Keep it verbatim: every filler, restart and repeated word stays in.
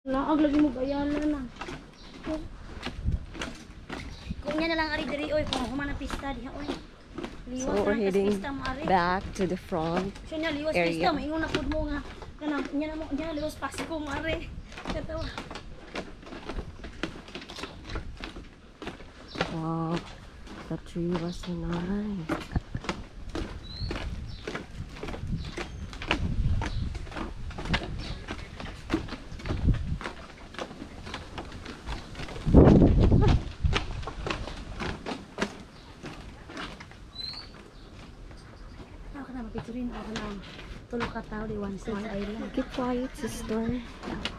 Naag lagi mo bayala na. Kung yan na lang ari diri oy kung humana pista diha oy. So we're heading back to the front Siya niya liwas area. pista maingon na pud mo nga kanang nya na mo nya liwas Pasko mo ari. Katawa. Wow, the tree was so nice. Ako na mapiturin ako na tulog ka tao di one small island. Keep quiet, sister.